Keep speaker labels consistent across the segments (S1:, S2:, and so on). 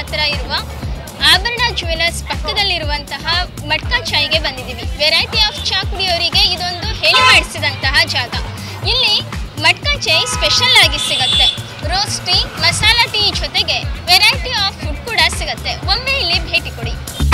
S1: ಹತ್ರ ಇರುವ ಆಭರಣ ಜ್ಯುವೆಲರ್ಸ್ ಪಕ್ಕದಲ್ಲಿರುವಂತಹ ಮಟ್ಕಾ ಚಾಯ್ಗೆ ಬಂದಿದ್ದೀವಿ. ವೆರೈಟಿ ಆಫ್ ಚಾ ಕುಡಿಯೋರಿಗೆ ಇದೊಂದು ಹೇಳಿ ಮಾಡಿಸಿದಂತಹ ಜಾಗ. ಇಲ್ಲಿ ಮಟ್ಕಾ ಚಾಯ್ ಸ್ಪೆಷಲ್ ಆಗಿ ಸಿಗುತ್ತೆ. ರೋಸ್ಟ್ ಟೀ, ಮಸಾಲಾ ಟೀ ಜೊತೆಗೆ ವೆರೈಟಿ ಆಫ್ ಫುಡ್ ಕೂಡ ಸಿಗುತ್ತೆ. ಒಮ್ಮೆ ಇಲ್ಲಿ ಭೇಟಿ ಕೊಡಿ.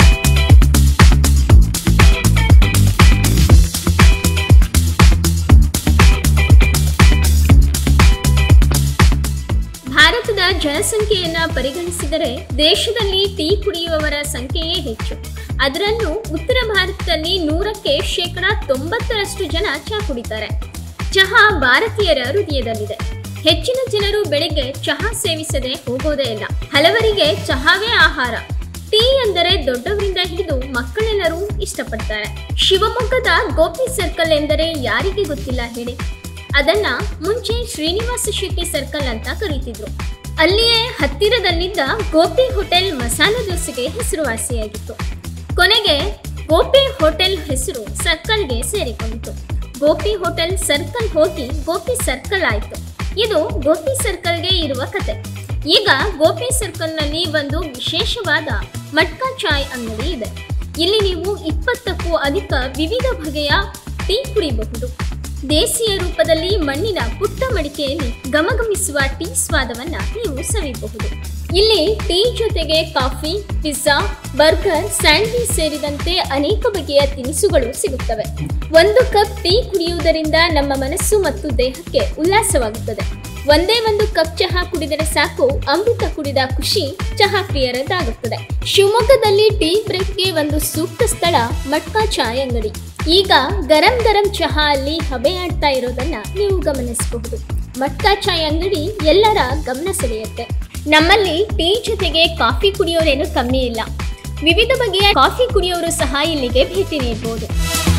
S1: ಭಾರತದ ಜನಸಂಖ್ಯೆಯನ್ನು ಪರಿಗಣಿಸಿದರೆ ದೇಶದಲ್ಲಿ ಟೀ ಕುಡಿಯುವವರ ಸಂಖ್ಯೆಯೇ ಹೆಚ್ಚು. ಅದರಲ್ಲೂ ಉತ್ತರ ಭಾರತದಲ್ಲಿ 100ಕ್ಕೆ 90% ಜನ ಚಹಾ ಕುಡಿತಾರೆ. ಚಹಾ ಭಾರತೀಯರ ಹೃದಯದಲ್ಲಿದೆ. ಹೆಚ್ಚಿನ ಜನರು ಬೆಳಗ್ಗೆ ಚಹಾ ಸೇವಿಸದೆ ಹೋಗೋದೇ ಇಲ್ಲ. ಹಲವರಿಗೆ ಚಹಾವೇ ಆಹಾರ. ಟೀ ಎಂದರೆ ದೊಡ್ಡವರಿಂದ ಹಿಡಿದು ಮಕ್ಕಳೆಲ್ಲರೂ ಇಷ್ಟಪಡ್ತಾರೆ. ಶಿವಮೊಗ್ಗದ ಗೋಪಿ ಸರ್ಕಲ್ ಎಂದರೆ ಯಾರಿಗೆ ಗೊತ್ತಿಲ್ಲ ಹೇಳಿ. ಅದನ್ನ ಮುಂಚೆ ಶ್ರೀನಿವಾಸ ಶೆಟ್ಟಿ ಸರ್ಕಲ್ ಅಂತ ಕರೀತಿದ್ರು. ಅಲ್ಲಿಯೇ ಹತ್ತಿರದಲ್ಲಿದ್ದ ಗೋಪಿ ಹೋಟೆಲ್ ಮಸಾಲೆ ದೋಸೆಗೆ ಹೆಸರುವಾಸಿಯಾಗಿತ್ತು. ಕೊನೆಗೆ ಗೋಪಿ ಹೋಟೆಲ್ ಹೆಸರು ಸರ್ಕಲ್ಗೆ ಸೇರಿಕೊಂಡಿತು. ಗೋಪಿ ಹೋಟೆಲ್ ಸರ್ಕಲ್ ಹೋಗಿ ಗೋಪಿ ಸರ್ಕಲ್ ಆಯಿತು. ಇದು ಗೋಪಿ ಸರ್ಕಲ್ಗೆ ಇರುವ ಕತೆ. ಈಗ ಗೋಪಿ ಸರ್ಕಲ್ನಲ್ಲಿ ಒಂದು ವಿಶೇಷವಾದ ಮಟ್ಕಾ ಚಾಯ್ ಅಂಗಡಿ ಇದೆ. ಇಲ್ಲಿ ನೀವು 20ಕ್ಕೂ ಅಧಿಕ ವಿವಿಧ ಬಗೆಯ ಟೀ ಕುಡಿಯಬಹುದು. ದೇಸಿಯ ರೂಪದಲ್ಲಿ ಮಣ್ಣಿನ ಪುಟ್ಟ ಮಡಿಕೆಯಲ್ಲಿ ಘಮಘಮಿಸುವ ಟೀ ಸ್ವಾದವನ್ನ ನೀವು ಸವಿಯಬಹುದು. ಇಲ್ಲಿ ಟೀ ಜೊತೆಗೆ ಕಾಫಿ, ಪಿಜ್ಜಾ, ಬರ್ಗರ್, ಸ್ಯಾಂಡ್ವಿಚ್ ಸೇರಿದಂತೆ ಅನೇಕ ಬಗೆಯ ತಿನಿಸುಗಳು ಸಿಗುತ್ತವೆ. ಒಂದು ಕಪ್ ಟೀ ಕುಡಿಯುವುದರಿಂದ ನಮ್ಮ ಮನಸ್ಸು ಮತ್ತು ದೇಹಕ್ಕೆ ಉಲ್ಲಾಸವಾಗುತ್ತದೆ. ಒಂದೇ ಒಂದು ಕಪ್ ಚಹಾ ಕುಡಿದರೆ ಸಾಕು, ಅಮೃತ ಕುಡಿದ ಖುಷಿ ಚಹಾ ಪ್ರಿಯರದ್ದಾಗುತ್ತದೆ. ಶಿವಮೊಗ್ಗದಲ್ಲಿ ಟೀ ಬ್ರೇಕ್ಗೆ ಒಂದು ಸೂಕ್ತ ಸ್ಥಳ ಮಟ್ಕಾ ಚಾಯ್ ಅಂಗಡಿ. ಈಗ ಗರಂ ಚಹಾ ಅಲ್ಲಿ ಹಬೆಯಾಡ್ತಾ ಇರೋದನ್ನ ನೀವು ಗಮನಿಸಬಹುದು. ಮಟ್ಕಾ ಚಾಯ್ ಅಂಗಡಿ ಎಲ್ಲರ ಗಮನ ಸೆಳೆಯುತ್ತೆ. ನಮ್ಮಲ್ಲಿ ಟೀ ಜೊತೆಗೆ ಕಾಫಿ ಕುಡಿಯೋರೇನು ಕಮ್ಮಿ ಇಲ್ಲ. ವಿವಿಧ ಬಗೆಯ ಕಾಫಿ ಕುಡಿಯೋರು ಸಹ ಇಲ್ಲಿಗೆ ಭೇಟಿ ನೀಡಬಹುದು.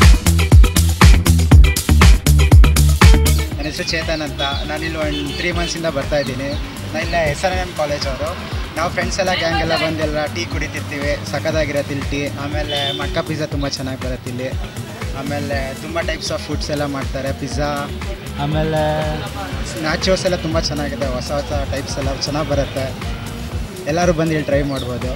S2: ನನ್ನ ಹೆಸರು ಚೇತನ್ ಅಂತ. ನಾನಿಲ್ಲಿ ಒಂದು 3 ಮಂತ್ಸಿಂದ ಬರ್ತಾ ಇದ್ದೀನಿ. ನಾನು ಇಲ್ಲ SRM ಕಾಲೇಜ್ ಅವರು. ನಾವು ಫ್ರೆಂಡ್ಸ್ ಎಲ್ಲ ಗ್ಯಾಂಗ್ ಎಲ್ಲ ಬಂದೆಲ್ಲ ಟೀ ಕುಡಿತಿರ್ತೀವಿ. ಸಖತ್ತಾಗಿರತ್ತೆ ಇಲ್ಲಿ ಟೀ. ಆಮೇಲೆ ಮಟ್ಕಾ ಪಿಜ್ಜಾ ತುಂಬ ಚೆನ್ನಾಗಿ ಬರುತ್ತೆ ಇಲ್ಲಿ. ಆಮೇಲೆ ತುಂಬ ಟೈಪ್ಸ್ ಆಫ್ ಫುಡ್ಸ್ ಎಲ್ಲ ಮಾಡ್ತಾರೆ. ಪಿಜ್ಜಾ, ಆಮೇಲೆ ನ್ಯಾಚೋಸ್ ಎಲ್ಲ ತುಂಬ ಚೆನ್ನಾಗಿದೆ. ಹೊಸ ಟೈಪ್ಸ್ ಎಲ್ಲ ಚೆನ್ನಾಗಿ ಬರುತ್ತೆ. ಎಲ್ಲರೂ ಬಂದು ಇಲ್ಲಿ ಟ್ರೈ ಮಾಡ್ಬೋದು.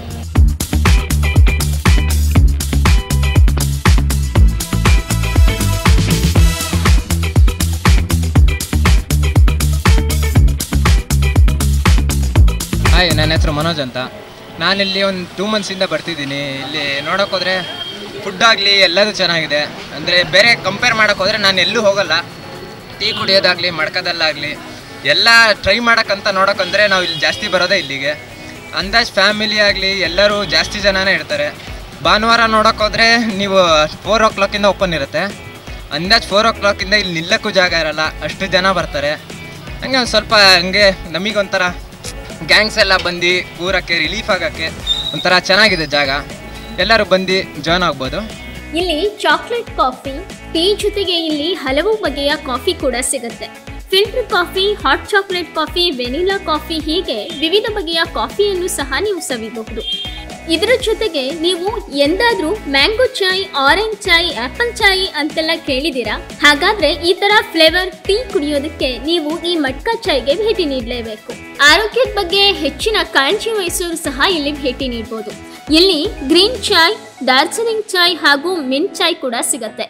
S3: ಹಾಯ್, ನನ್ನ ಹೆಸರು ಮನೋಜ್ ಅಂತ. ನಾನಿಲ್ಲಿ ಒಂದು 2 ಮಂತ್ಸಿಂದ ಬರ್ತಿದ್ದೀನಿ. ಇಲ್ಲಿ ನೋಡೋಕ್ಕೋದ್ರೆ ಫುಡ್ ಆಗಲಿ ಎಲ್ಲದೂ ಚೆನ್ನಾಗಿದೆ. ಅಂದರೆ ಬೇರೆ ಕಂಪೇರ್ ಮಾಡೋಕ್ಕೋದ್ರೆ ನಾನು ಎಲ್ಲೂ ಹೋಗಲ್ಲ. ಟೀ ಕುಡಿಯೋದಾಗಲಿ ಮಡ್ಕದಲ್ಲಾಗಲಿ ಎಲ್ಲ ಟ್ರೈ ಮಾಡೋಕ್ಕಂತ ನೋಡೋಕ್ಕಂದರೆ ನಾವು ಇಲ್ಲಿ ಜಾಸ್ತಿ ಬರೋದೇ ಇಲ್ಲಿಗೆ. ಅಂದಾಜು ಫ್ಯಾಮಿಲಿ ಆಗಲಿ ಎಲ್ಲರೂ ಜಾಸ್ತಿ ಜನನೇ ಇರ್ತಾರೆ. ಭಾನುವಾರ ನೋಡೋಕ್ಕೋದ್ರೆ ನೀವು 4 o'clock ಓಪನ್ ಇರುತ್ತೆ. ಅಂದಾಜು 4 o'clock ಇಲ್ಲಿ ನಿಲ್ಲಕ್ಕೂ ಜಾಗ ಇರೋಲ್ಲ, ಅಷ್ಟು ಜನ ಬರ್ತಾರೆ. ಹಂಗೆ ಒಂದು ಸ್ವಲ್ಪ ಹಂಗೆ ನಮಗೊಂಥರ ಗ್ಯಾಂಗ್ಸ್ ಎಲ್ಲ ಬಂದು ಕೂರಕ್ಕೆ ರಿಲೀಫ್ ಆಗೋಕ್ಕೆ ಒಂಥರ ಚೆನ್ನಾಗಿದೆ ಜಾಗ. ಎಲ್ಲರೂ ಬಂದು ಜಾಯ್ನ್ ಆಗ್ಬೋದು.
S1: ಇಲ್ಲಿ ಚಾಕ್ಲೇಟ್ ಕಾಫಿ, ಟೀ ಜೊತೆಗೆ ಇಲ್ಲಿ ಹಲವು ಬಗೆಯ ಕಾಫಿ ಕೂಡ ಸಿಗುತ್ತೆ. Filter coffee, hot chocolate coffee, vanilla coffee, ಹೀಗೆ ವಿವಿಧ ಬಗೆಯ ಕಾಫಿಯನ್ನು ಸಹ ನೀವು ಸವಿಯಬಹುದು. ಇದರ ಜೊತೆಗೆ ನೀವು ಎಂದಾದ್ರೂ mango chai, orange chai, apple chai ಅಂತೆಲ್ಲ ಕೇಳಿದ್ದೀರಾ? ಹಾಗಾದ್ರೆ ಈ ತರ ಫ್ಲೇವರ್ ಟೀ ಕುಡಿಯೋದಕ್ಕೆ ನೀವು ಈ ಮಟ್ಕಾ ಚಾಯ್ಗೆ ಭೇಟಿ ನೀಡಲೇಬೇಕು. ಆರೋಗ್ಯದ ಬಗ್ಗೆ ಹೆಚ್ಚಿನ ಕಾಳಜಿ ವಹಿಸೋರು ಸಹ ಇಲ್ಲಿ ಭೇಟಿ ನೀಡಬಹುದು. ಇಲ್ಲಿ ಗ್ರೀನ್ ಚಾಯ್, ಡಾರ್ಜಿಲಿಂಗ್ ಚಾಯ್ ಹಾಗೂ ಮಿಂಟ್ ಚಾಯ್ ಕೂಡ ಸಿಗತ್ತೆ.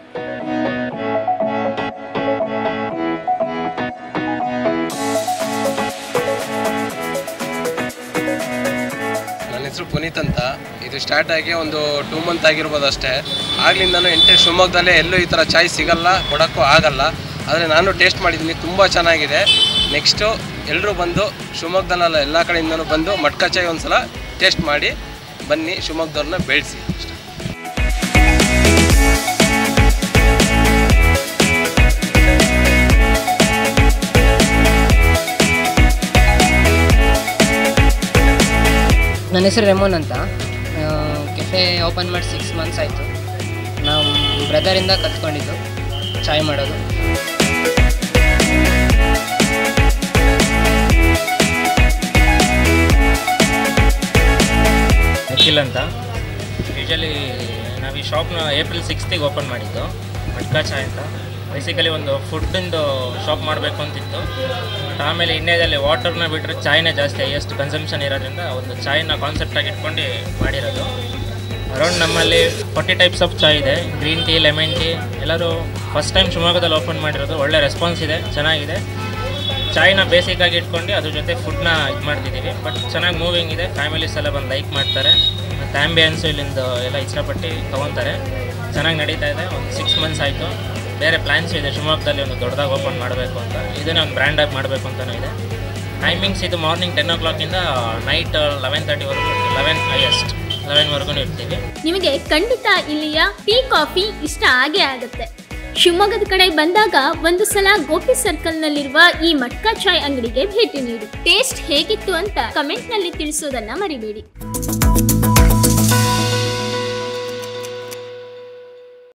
S4: ನನ್ನ ಹೆಸರು ಪುನೀತ್ ಅಂತ. ಇದು ಸ್ಟಾರ್ಟ್ ಆಗಿ ಒಂದು 2 ಮಂತ್ ಆಗಿರ್ಬೋದು ಅಷ್ಟೇ. ಆಗ್ಲಿಂದನೂ ಶಿವಮೊಗ್ಗದಲ್ಲೇ ಎಲ್ಲೂ ಈ ಥರ ಚಾಯ್ ಸಿಗಲ್ಲ, ಕೊಡೋಕ್ಕೂ ಆಗಲ್ಲ. ಆದರೆ ನಾನು ಟೇಸ್ಟ್ ಮಾಡಿದ್ದೀನಿ, ತುಂಬ ಚೆನ್ನಾಗಿದೆ. ನೆಕ್ಸ್ಟು ಎಲ್ಲರೂ ಬಂದು ಶಿವಮೊಗ್ಗದಲ್ಲ ಎಲ್ಲ ಕಡೆಯಿಂದನೂ ಬಂದು ಮಟ್ಕಾ ಚಾಯ್ ಒಂದು ಸಲ ಟೇಸ್ಟ್ ಮಾಡಿ ಬನ್ನಿ, ಶಿವಮೊಗ್ಗದವ್ರನ್ನ ಬೆಳೆಸಿ.
S5: ನನ್ನ ಹೆಸರು ರೆಮೋನ್ ಅಂತ. ಕೆಫೆ ಓಪನ್ ಮಾಡಿ 6 ಮಂತ್ಸ್ ಆಯಿತು. ನಾವು ಬ್ರದರಿಂದ ಕಲ್ತ್ಕೊಂಡಿದ್ದು ಚಾಯ್ ಮಾಡೋದು.
S6: ಅಖಿಲ್ ಅಂತ. ಯೂಶಲಿ ನಾವು ಈ ಶಾಪ್ನ ಏಪ್ರಿಲ್ 6th ಓಪನ್ ಮಾಡಿದ್ದು. ಮಟ್ಕಾ ಚಾಯ್ ಅಂತ ಬೇಸಿಕಲಿ ಒಂದು ಫುಡ್ಡಿಂದು ಶಾಪ್ ಮಾಡಬೇಕು ಅಂತಿತ್ತು. ಬಟ್ ಆಮೇಲೆ ಇಂಡಿಯಾದಲ್ಲಿ ವಾಟರ್ನ ಬಿಟ್ಟರೆ ಚಾಯ್ನೇ ಜಾಸ್ತಿ ಹೈಯೆಸ್ಟ್ ಕನ್ಸಂಪ್ಷನ್ ಇರೋದ್ರಿಂದ ಒಂದು ಚಾಯ್ನ ಕಾನ್ಸೆಪ್ಟಾಗಿ ಇಟ್ಕೊಂಡು ಮಾಡಿರೋದು. ಅರೌಂಡ್ ನಮ್ಮಲ್ಲಿ 40 ಟೈಪ್ಸ್ ಆಫ್ ಚಾಯ್ ಇದೆ. ಗ್ರೀನ್ ಟೀ, ಲೆಮನ್ ಟೀ ಎಲ್ಲರೂ ಫಸ್ಟ್ ಟೈಮ್ ಶಿವಮೊಗ್ಗದಲ್ಲಿ ಓಪನ್ ಮಾಡಿರೋದು. ಒಳ್ಳೆ ರೆಸ್ಪಾನ್ಸ್ ಇದೆ, ಚೆನ್ನಾಗಿದೆ. ಚಾಯ್ನ ಬೇಸಿಕ್ಕಾಗಿ ಇಟ್ಕೊಂಡು ಅದ್ರ ಜೊತೆ ಫುಡ್ನ ಇದು ಮಾಡ್ತಿದ್ದೀವಿ. ಬಟ್ ಚೆನ್ನಾಗಿ ಮೂವಿಂಗ್ ಇದೆ, ಫ್ಯಾಮಿಲೀಸ್ ಎಲ್ಲ ಬಂದು ಲೈಕ್ ಮಾಡ್ತಾರೆ. ಮತ್ತು ಆ್ಯಂಬಿಯನ್ಸು ಇಲ್ಲಿಂದ ಎಲ್ಲ ಇಷ್ಟಪಟ್ಟು ತೊಗೊತಾರೆ. ಚೆನ್ನಾಗಿ ನಡೀತಾ ಇದೆ. ಒಂದು 6 ಮಂತ್ಸ್ ಆಯಿತು. ಬೇರೆ ಪ್ಲ್ಯಾನ್ಸ್ ಇದೆ ಶಿವಮೊಗ್ಗದಲ್ಲಿ ಒಂದು ದೊಡ್ಡದಾಗಿ ಓಪನ್ ಮಾಡಬೇಕು ಅಂತ. ಇದನ್ನೇ ಒಂದು ಬ್ರ್ಯಾಂಡಾಗಿ ಮಾಡಬೇಕು ಅಂತಲೂ ಇದೆ. ಟೈಮಿಂಗ್ಸ್ ಇದು ಮಾರ್ನಿಂಗ್ 10 o'clock ನೈಟ್ 11:30ವರೆಗೂ, 11 ಹೈಯೆಸ್ಟ್ 11ವರೆಗೂ ಇರ್ತೀವಿ.
S1: ನಿಮಗೆ ಖಂಡಿತ ಇಲ್ಲಿಯ ಟೀ ಕಾಫಿ ಇಷ್ಟ ಆಗೇ ಆಗುತ್ತೆ. ಶಿವಮೊಗ್ಗದ ಕಡೆ ಬಂದಾಗ ಒಂದು ಸಲ ಗೋಪಿ ಸರ್ಕಲ್ನಲ್ಲಿರುವ ಈ ಮಟ್ಕಾ ಚಾಯ್ ಅಂಗಡಿಗೆ ಭೇಟಿ ನೀಡಿ. ಟೇಸ್ಟ್ ಹೇಗಿತ್ತು ಅಂತ ಕಮೆಂಟ್ನಲ್ಲಿ ತಿಳಿಸೋದನ್ನ ಮರಿಬೇಡಿ.